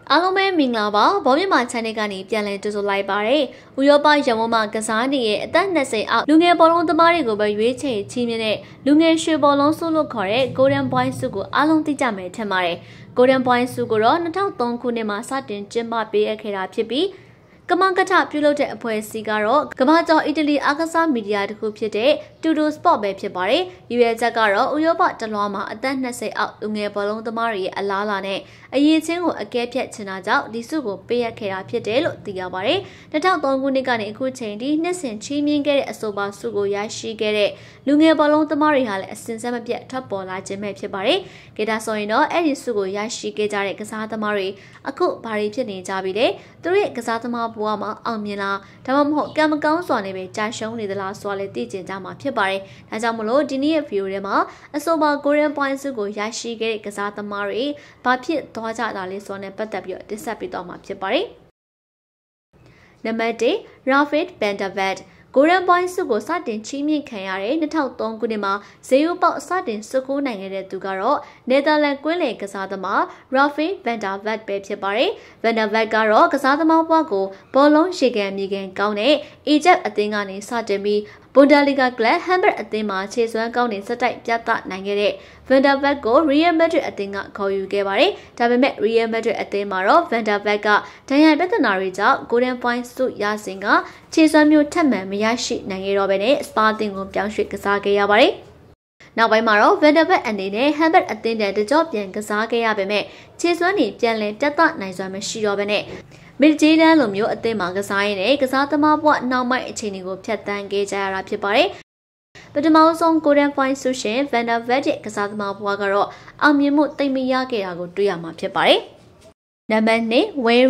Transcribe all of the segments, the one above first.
အားလုံးပဲမင်္ဂလာပါဘောမြမ channel ကနေပြန်လည်ကြိုဆိုလိုက်ပါရစေ။ဥရောပရန်ကုန်မှာကစားနေရဲ့အသက်20အောက်လူငယ်ဘောလုံးသမားတွေကိုပဲရွေးချယ်ချီးမြှင့်တဲ့လူငယ်ရွှေဘောလုံးဆုလို့ခေါ်တဲ့ Golden Boy ဆုကိုအားလုံးသိကြမယ်ထင်ပါတယ်။ Golden Boy ဆုကိုတော့2003ခုနှစ်မှာစတင်ကျင်းပပေးအပ်ခဲ့တာဖြစ်ပြီးကမကထပြုလုပ်တဲ့အဖွဲ့အစည်းကတော့ကမ္ဘာကျော်အီတလီအားကစားမီဒီယာတစ်ခုဖြစ်တဲ့ Tutto Sport ပဲဖြစ်ပါတယ်။ရွေးချက်ကတော့ဥရောပတလွှားမှာအသက်20အောက်လူငယ်ဘောလုံးသမားတွေရဲ့အလားအလာနဲ့အရေးချင်းကိုအကဲဖြတ်ချင်တာကြောင့်ဒီဆုကိုပေးအပ်ခဲ့တာဖြစ်တယ်လို့သိရပါတယ်။2003ခုနှစ်ကနေအခုချိန်ထိနှစ်စဉ်ချီးမြှင့်ခဲ့တဲ့အဆိုပါဆုကိုရရှိခဲ့တဲ့လူငယ်ဘောလုံးသမားတွေဟာလည်းအစဉ်ဆက်မပြတ်ထွက်ပေါ်လာခြင်းပဲဖြစ်ပါတယ်။ကေတာဆိုရင်တော့အဲ့ဒီဆုကိုရရှိခဲ့ကြတဲ့ကစားသမားတွေအခုဘာတွေဖြစ်နေကြပြီလဲ။သူတို့ရဲ့ကစားသမားဘဝမှာအောင်မြင်လားဒါမှမဟုတ်ကံမကောင်းစွာနဲ့ပဲကြာရှုံးနေသလားဆိုတာလည်းသိကျင်ကြမှာဖြစ်ပါတယ်။ဒါကြောင့်မလို့ဒီနေ့ရဲ့ဗီဒီယိုထဲမှာအဆိုပါ Golden Point ဆုကိုရရှိခဲ့တဲ့ကစားသမားတွေဘာဖြစ်သွားကြတာလဲဆိုတာနဲ့ပတ်သက်ပြီးတင်ဆက်ပေးသွားမှာဖြစ်ပါတယ်။နံပါတ်1 Rafael van der Vaart Golden Point ဆုကိုစတင်ချီးမြှင့်ခံရတဲ့2003ခုနှစ်မှာဇေယျပေါက်စတင်စုကူးနိုင်ခဲ့တဲ့သူကတော့နယ်သာလန်ကွင်းလယ်ကစားသမား Rafael van der Vaart ပဲဖြစ်ပါတယ်။ van der Vaart ကတော့ကစားသမားဘဝကိုဘောလုံးရေကန်မြေကန်ကောင်းတဲ့အီဂျစ်အသင်းကနေစတင်ပြီးBundesliga ကလပ်ဟမ်ဘတ်အသင်းမှာခြေစွမ်းကောင်းနေစတိုက်ပြသနိုင်ခဲ့တဲ့ Van der Vaart ကို Real Madrid အသင်းကခေါ်ယူခဲ့ပါတယ်။ဒါပေမဲ့ Real Madrid အသင်းမှာတော့ Van der Vaart ကဒဏ်ရာပြဿနာတွေကြောင့် Golden Point ဆုရစဉ်ကခြေစွမ်းမျိုးထပ်မံမရရှိနိုင်ခဲ့တော့ဘဲနဲ့စပါအသင်းကိုပြောင်းရွှေ့ကစားခဲ့ရပါတယ်။နောက်ပိုင်းမှာတော့ Van der Vaart အနေနဲ့ဟမ်ဘတ်အသင်းတဲ့တကြော့ပြန်ကစားခဲ့ရပေမဲ့ခြေစွမ်းတွေပြန်လည်ပြသနိုင်စွမ်းမရှိတော့ဘဲနဲ့မစ်ဂျီဒန်လိုမျိုးအသင်းမှာကစားရင်းနဲ့ကစားသမားဘဝနောက်ပိုင်းအခြေအနေကိုဖျက်ဆီးခဲ့ကြရတာဖြစ်ပါတယ်။ပထမဆုံး Golden Point ဆုရှင် Van der Vaart ရဲ့ကစားသမားဘဝကတော့အောင်မြင်မှုသိမ့်မရခဲ့တာကိုတွေ့ရမှာဖြစ်ပါတယ်။နံပါတ်2 Wayne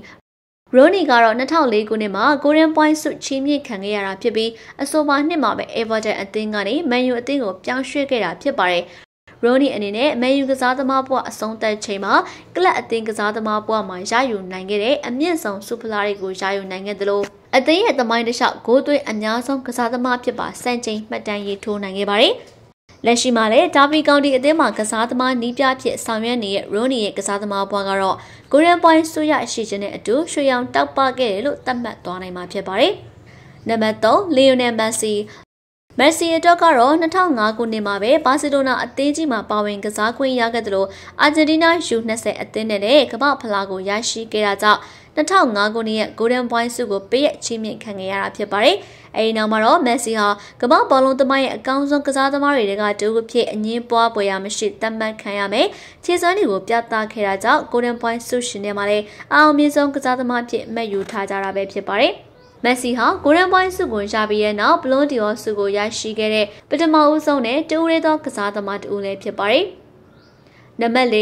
Rooneyကတော့2004ခုနှစ်မှာ Golden Point ဆုချီးမြှင့်ခံခဲ့ရတာဖြစ်ပြီးအဆိုပါနှစ်မှာပဲ Everton အသင်းကနေ Man U အသင်းကိုပြောင်းရွှေ့ခဲ့တာဖြစ်ပါတယ်။ Rooney အနေနဲ့Man U ကစားသမားဘဝအဆုံးသတ်ချိန်မှာကလပ်အသင်းကစားသမားဘဝမှာရယူနိုင်ခဲ့တဲ့အမြင့်ဆုံးဆုဖလားတွေကိုရယူနိုင်ခဲ့သလိုအသင်းရဲ့သမိုင်းတစ်လျှောက်ဂိုးသွင်းအများဆုံးကစားသမားဖြစ်ပါစံချိန်မှတ်တမ်းရေးထိုးနိုင်ခဲ့ပါတယ်။လက်ရှိမှာလည်းဒါဗီကောင်တီအသင်းမှာကစားသမားနီးပြဖြစ်ဆောင်ရွက်နေတဲ့ Rooney ရဲ့ကစားသမားဘဝကတော့ Golden Point ဆုရရှိခြင်းနဲ့အတူရွှေရောင်တောက်ပခဲ့တယ်လို့သတ်မှတ်သွားနိုင်မှာဖြစ်ပါတယ်။နံပါတ်3 Lionel Messiအတွက်ကတော့2005ခုနှစ်မှာပဲဘာစီလိုနာအသင်းကြီးမှာပါဝင်ကစားခွင့်ရခဲ့တယ်လို့အာဂျင်တီးနား U20 အသင်းနဲ့ကမ္ဘာ့ဖလားကိုရရှိခဲ့တာကြောင့်2005ခုနှစ်ရဲ့ Golden Point ဆုကိုပေးရချီးမြှင့်ခံခဲ့ရတာဖြစ်ပါတယ်။အဲဒီနောက်မှာတော့ Messi ဟာကမ္ဘာ့ဘောလုံးသမိုင်းရဲ့အကောင်းဆုံးကစားသမားတွေကတဦးဖြစ်အငင်းပွားပွဲရမရှိသတ်မှတ်ခံရမယ်။ခြေစွမ်းတွေကိုပြသခဲ့တာကြောင့် Golden Point ဆုရှင်တွေမှာလည်းအောင်မြင်ဆုံးကစားသမားဖြစ်မှတ်ယူထားကြတာပဲဖြစ်ပါတယ်။ Messi ဟာ Golden Point ဆုကိုရပြီးတဲ့နောက် Ballon d'Or ဆုကိုရရှိခဲ့တဲ့ပထမဦးဆုံးနဲ့တူရဲသောကစားသမားတူလည်းဖြစ်ပါတယ်။နံပါတ်4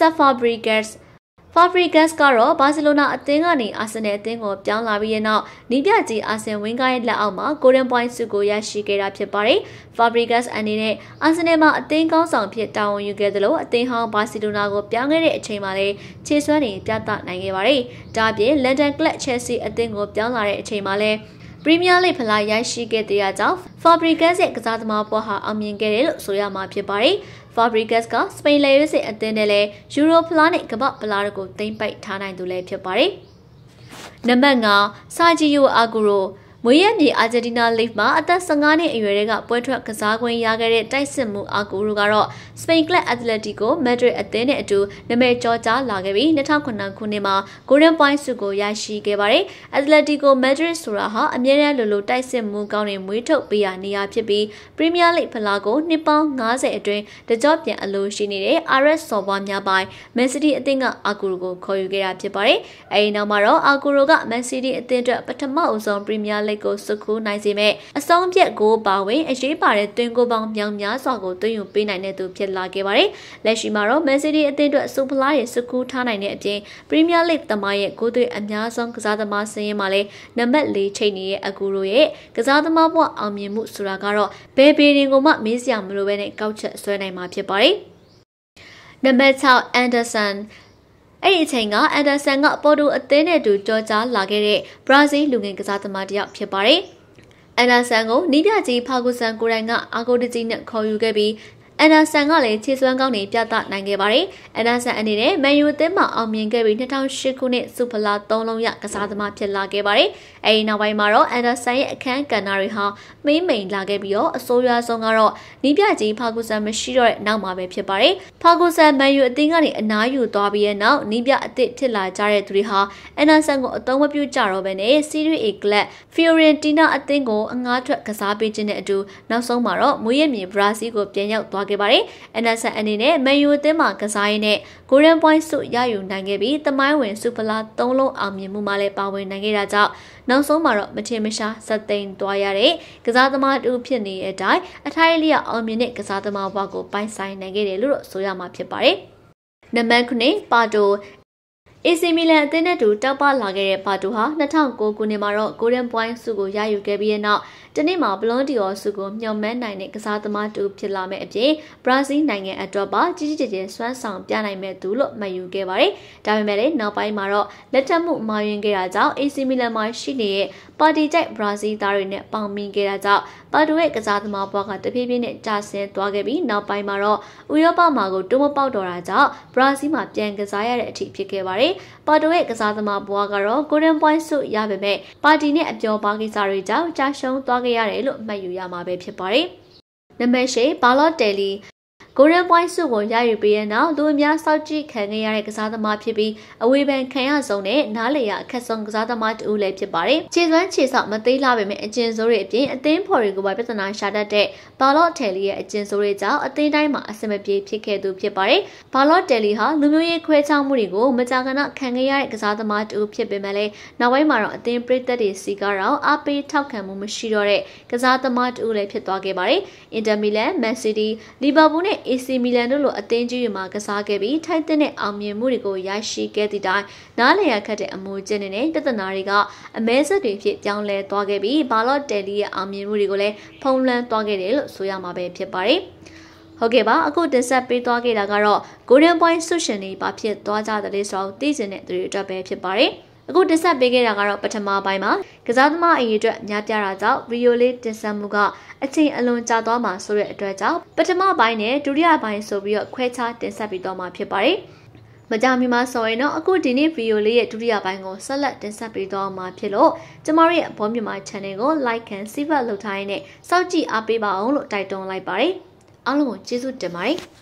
Fabregas ကတော့ဘာစီလိုနာအသင်းကနေအာဆင်နယ်အသင်းကိုပြောင်းလာပြီးတဲ့နောက်နီးပြကြီးအာဆင်ဝင်းကားရဲ့လက်အောက်မှာ Golden Point ဆုကိုရရှိခဲ့တာဖြစ်ပါတယ်။ Fabregas အနေနဲ့အာဆင်နယ်မှာအသင်းကောင်းဆောင်ဖြစ်တာဝန်ယူခဲ့သလိုအသင်းဟောင်းဘာစီလိုနာကိုပြောင်းခဲ့တဲ့အချိန်မှာလည်းခြေစွမ်းတွေပြသနိုင်ခဲ့ပါတယ်။ဒါ့အပြင် London Club Chelsea အသင်းကိုပြောင်းလာတဲ့အချိန်မှာလည်းPremier League ဖလားရရှိခဲ့တဲ့ကြောင့် Fabregas ရဲ့ကစားသမားဘဝဟာအောင်မြင်ခဲ့တယ်လို့ဆိုရမှာဖြစ်ပါတယ်။ Fabregas ကစပိန်လက်ရွေးစင်အသင်းနဲ့လည်းယူရိုဖလားနဲ့ကမ္ဘာ့ဖလားတို့ကိုသိမ်းပိုက်ထားနိုင်သူလည်းဖြစ်ပါတယ်။နံပါတ်5 Sergio Agueroမွေးရမြေအာဂျင်တီးနားလိဂ်မှာအသက်15နှစ်အရွယ်ကပွဲထွက်ကစားခွင့်ရခဲ့တဲ့တိုက်စစ်မှုအာဂူရိုကတော့စပိန်ကလပ်အက်တလက်တီကိုမက်ဒရစ်အသင်းနဲ့အတူနာမည်ကျော်ကြားလာခဲ့ပြီး2009ခုနှစ်မှာ Golden Point ဆုကိုရရှိခဲ့ပါတယ်။အက်တလက်တီကိုမက်ဒရစ်ဆိုတာဟာအမြဲတမ်းလိုတိုက်စစ်မှုကောင်းတွေမွေးထုတ်ပေးရနေရဖြစ်ပြီးပရီးမီးယားလိဂ်ဖလားကိုနှစ်ပေါင်း90အတွင်းတကြော့ပြန်အလို့ရှိနေတဲ့ RS စော်ဘွားများပိုင်းမန်စီးတီးအသင်းကအာဂူရိုကိုခေါ်ယူခဲ့တာဖြစ်ပါတယ်။အဲဒီနောက်မှာတော့အာဂူရိုကမန်စီးတီးအသင်းအတွက်ပထမအဦးဆုံးပရီးမီးယားလိဂ်ကိုစုခုနိုင်စေမဲ့အဆုံးဖြတ်ကိုပါဝင်အရေးပါတဲ့တွင်ကိုပေါင်းမြောင်များစွာကိုသွင်းယူပေးနိုင်တဲ့သူဖြစ်လာခဲ့ပါတယ်။လက်ရှိမှာတော့မန်စီးတီးအသင်းအတွက်စူဖလားရဲ့စုခုထားနိုင်တဲ့အပြင်ပရီးမီးယားလိဂ်သမိုင်းရဲ့ဂိုးသွင်းအများဆုံးကစားသမားစင်းမှာလည်းနံပါတ်4ချိတ်နေရဲ့အကူရိုရဲ့ကစားသမားဘဝအောင်မြင်မှုဆိုတာကတော့ဘယ်ပေရင်ကိုမှမေးစရာမလိုဘဲနဲ့ကောက်ချက်ဆွဲနိုင်မှာဖြစ်ပါတယ်။နံပါတ်6 Andersonအဲ့ဒီအချိန်ကအန်ဒါဆန်ကပေါ်တူအသင်းနဲ့တူကြော်ကြားလာခဲ့တဲ့ဘရာဇီးလူငယ်ကစားသမားတစ်ယောက်ဖြစ်ပါတယ်။အန်ဒါဆန်ကိုနီးပြကြီးဖာဂူဆန်ကိုရိုင်ကအာဂိုတကြီးနဲ့ခေါ်ယူခဲ့ပြီးန်ဒါဆန်ကလည်းခြေစွမ်းကောင်းတွေပြသနိုင်ခဲ့ပါတယ်။အန်ဒါဆန်အနေနဲ့မန်ယူအသင်းမှာအောင်မြင်ခဲ့ပြီး2008ခုနှစ်စူဖလာ3လုံးရကစားသမားဖြစ်လာခဲ့ပါတယ်။အဲဒီနောက်ပိုင်းမှာတော့အန်ဒါဆန်ရဲ့အခန်းကဏ္ဍတွေဟာမိန်လာခဲ့ပြီးတော့အဆိုးရွားဆုံးကတော့နီးပြကြီးဖာဂူဆန်မရှိတော့တဲ့နောက်မှာပဲဖြစ်ပါတယ်။ဖာဂူဆန်မန်ယူအသင်းကနေအနားယူသွားပြီးတဲ့နောက်နီးပြအသစ်ဖြစ်လာကြတဲ့သူတွေဟာအန်ဒါဆန်ကိုအသုံးမပြုကြတော့ဘဲနဲ့စီးရီး A ကလပ်ဖီယိုရင်တီနာအသင်းကိုအငှားထွက်ကစားပေးခြင်းနဲ့အတူနောက်ဆုံးမှာတော့မွေးရမြေဘရာဇီးကိုပြန်ရောက်သွားခဲ့ပါတယ်။အန်ဒါဆန်အနေနဲ့မန်ယူအသင်းမှာကစားရင်းနဲ့ Golden Point ဆုရယူနိုင်ခဲ့ပြီးသမိုင်းဝင်စူဖလာ3လုံးအောင်မြင်မှုမှာလည်းပါဝင်နိုင်ခဲ့တာကြောင့်နောက်ဆုံးမှာတော့မထင်မရှားဆက်သိမ်းသွားရတဲ့ကစားသမားတူဖြစ်နေတဲ့အတိုင်းအထိုက်အလျောက်အောင်မြင်တဲ့ကစားသမားဘဝကိုပိုင်ဆိုင်နိုင်ခဲ့တယ်လို့ဆိုရမှာဖြစ်ပါတယ်။နံပါတ်9ပါတိုAC မီလန်အသင်းနဲ့တူတောက်ပလာခဲ့တဲ့ပါတိုဟာ2009ခုနှစ်မှာတော့ Golden Point ဆုကိုရယူခဲ့ပြီးတဲ့နောက်တနေ့မှာဘလွန်ဒီအော်ဆုကိုမျှော်မှန်းနိုင်တဲ့ကစားသမားတူဖြစ်လာမဲ့အပြင်ဘရာဇီးနိုင်ငံအတွက်ပါကြီးကြီးကျယ်ကျယ်စွမ်းဆောင်ပြနိုင်မဲ့သူလို့မှတ်ယူခဲ့ပါတယ်။ဒါပေမဲ့လည်းနောက်ပိုင်းမှာတော့လက်ထပ်မှုမှာရင်ခဲ့တာကြောင့် AC မီလန်မှာရှိနေတဲ့ပါတီကြိုက်ဘရာဇီးသားတွေနဲ့ပေါင်မိခဲ့တာကြောင့်ပါတိုရဲ့ကစားသမားဘဝကတဖြည်းဖြည်းနဲ့ကျဆင်းသွားခဲ့ပြီးနောက်ပိုင်းမှာတော့ဥရောပမှာကိုတိုးမပေါက်တော့တာကြောင့်ဘရာဇီးမှာပြန်ကစားရတဲ့အထိဖြစ်ခဲ့ပါတယ်။ပါတိုရဲ့ကစားသမားဘဝကတော့ Golden Point ဆုရပေမဲ့ပါတီနဲ့အပျော်ပါးကိစ္စတွေကြောင့်ကြာရှုံးသွားခဲ့ရတယ်လို့မှတ်ယူရမှာပဲဖြစ်ပါတယ်။နံပါတ်10ဘာလော့တယ်လီGolden Point ဆုကိုရယူပြီးတဲ့နောက်လူအများစောင့်ကြည့်ခံခဲ့ရတဲ့ကစားသမားဖြစ်ပြီးအဝေးပန်ခံရဆုံးနဲ့နားလေရအခက်ဆုံးကစားသမားတူလည်းဖြစ်ပါတယ်။ခြေစွမ်းခြေဆောက်မသေးလာပေမဲ့အကျဉ်းစိုးတွေအပြင်အသင်းဖော်တွေကိုပါပြဿနာရှာတတ်တဲ့ဘာလော့တယ်လီရဲ့အကျဉ်းစိုးတွေကြောင့်အသင်းတိုင်းမှာအဆင်မပြေဖြစ်ခဲ့သူဖြစ်ပါတယ်။ဘာလော့တယ်လီဟာလူမျိုးရေးခွဲခြားမှုတွေကိုမကြာခဏခံခဲ့ရတဲ့ကစားသမားတူဖြစ်ပေမဲ့လည်းနောက်ပိုင်းမှာတော့အသင်းပရိသတ်တွေစီကတော့အားပေးထောက်ခံမှုမရှိတော့တဲ့ကစားသမားတူလည်းဖြစ်သွားခဲ့ပါတယ်။အင်တာမီလန်၊မန်စီးတီး၊လီဗာပူးနဲ့ AC မီလန်တို့လိုအသင်းကြီးတွေမှာကစားခဲ့ပြီးထိုက်တဲ့အောင်မြင်မှုတွေကိုရရှိခဲ့သည့်တိုင်နားလည်ရခက်တဲ့အမူအကျင့်တွေနဲ့ပြဿနာတွေကအမဲဆက်တွေဖြစ်ပြောင်းလဲသွားခဲ့ပြီးဘာလော့တယ်လီရဲ့အောင်မြင်မှုတွေကိုလည်းဖုံးလွှမ်းသွားခဲ့တယ်လို့ဆိုရမှာပဲဖြစ်ပါတယ်။ဟုတ်ကဲ့ပါအခုတင်ဆက်ပေးသွားခဲ့တာကတော့ Golden Point ဆုရှင်တွေဘာဖြစ်သွားကြတယ်လဲဆိုတော့သိချင်တဲ့သူတွေအတွက်ပဲဖြစ်ပါတယ်။အခုတင်ဆက်ပေးခဲ့တာကတော့ပထမပိုင်းမှာကစားသမားအရေးအတွက်များပြားတာကြောင့်ဗီယိုလေးတင်ဆက်မှုကအချိန်အလွန်ကြာသွားမှာဆိုတဲ့အတွက်ကြောင့်ပထမပိုင်းနဲ့ဒုတိယပိုင်းဆိုပြီးတော့ခွဲခြားတင်ဆက်ပြီးတော့မှာဖြစ်ပါတယ်။မကြမီမှာဆိုရင်တော့အခုဒီနေ့ဗီယိုလေးရဲ့ဒုတိယပိုင်းကိုဆက်လက်တင်ဆက်ပေးတော့မှာဖြစ်လို့ကျမတို့ရဲ့ဘောမြန်မာ channel ကို like and subscribe လုပ်ထားရင်းနဲ့စောင့်ကြည့်အားပေးပါအောင်လို့တိုက်တွန်းလိုက်ပါတယ်။အားလုံးကိုကျေးဇူးတင်ပါတယ်။